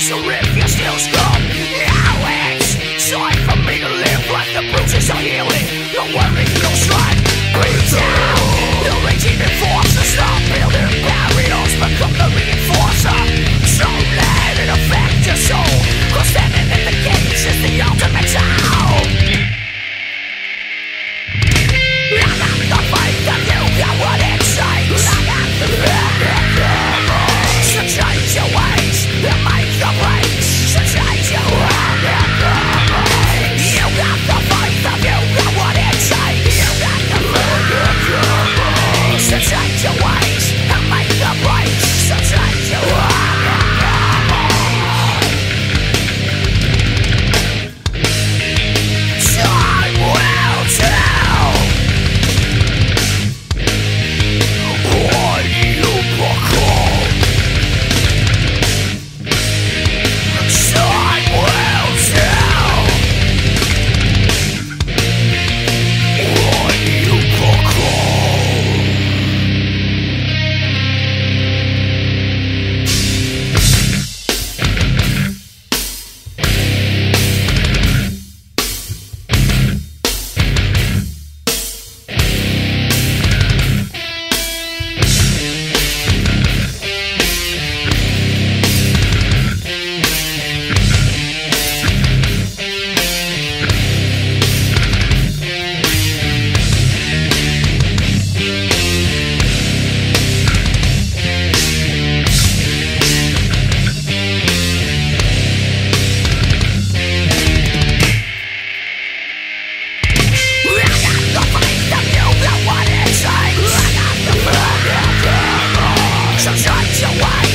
So if you still scum, now it's time for me to live. Like the bruises are healing, no worry, no strife. Breathe down, the raging enforcer. Stop building barriers, become the reinforcer. So let it affect your soul, cause standing at the gates is the ultimate town. I got the faith that you got what it takes. I got the faith. So change your ways and make the breaks. So change your ways. You got the faith that you got what it takes. You got the faith. So change your ways and make the breaks. So change your ways. Time will tell what you become. Time will tell what you become. So change your way.